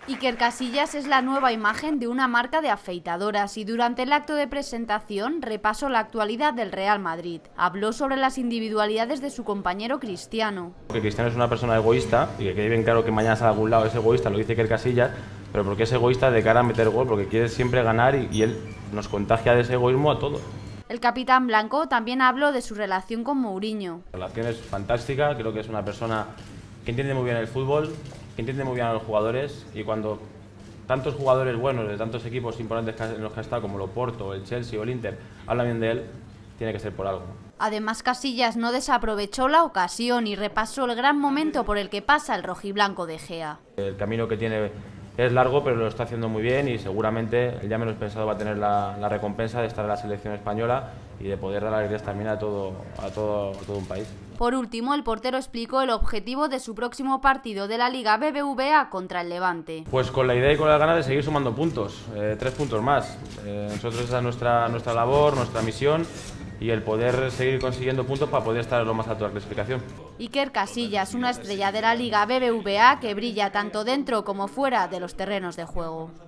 Iker Casillas es la nueva imagen de una marca de afeitadoras y durante el acto de presentación repasó la actualidad del Real Madrid. Habló sobre las individualidades de su compañero Cristiano. Que Cristiano es una persona egoísta y que quede bien claro que mañana sale a algún lado es egoísta, lo dice Iker Casillas, pero porque es egoísta de cara a meter gol, porque quiere siempre ganar y él nos contagia de ese egoísmo a todos. El capitán blanco también habló de su relación con Mourinho. La relación es fantástica, creo que es una persona que entiende muy bien el fútbol, que entiende muy bien a los jugadores, y cuando tantos jugadores buenos de tantos equipos importantes en los que ha estado, como el Oporto, el Chelsea o el Inter, hablan bien de él, tiene que ser por algo. Además, Casillas no desaprovechó la ocasión y repasó el gran momento por el que pasa el rojiblanco de Gea. El camino que tiene es largo, pero lo está haciendo muy bien y seguramente, ya menos pensado, va a tener la recompensa de estar en la selección española y de poder dar alegrías también a todo un país. Por último, el portero explicó el objetivo de su próximo partido de la Liga BBVA contra el Levante. Pues con la idea y con las ganas de seguir sumando puntos, 3 puntos más. Nosotros esa es nuestra labor, nuestra misión, y el poder seguir consiguiendo puntos para poder estar en lo más alto de la clasificación. Iker Casillas, una estrella de la Liga BBVA que brilla tanto dentro como fuera de los terrenos de juego.